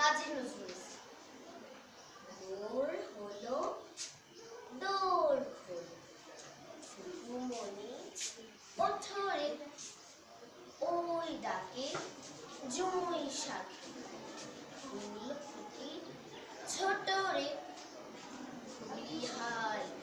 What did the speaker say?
কাজী নজরুল মোর হলো দোর খোল, ঘুমনি পথরে ওই ডাকে জুঁই শাকে, ফুল ফুটি ছোট রে বিহাল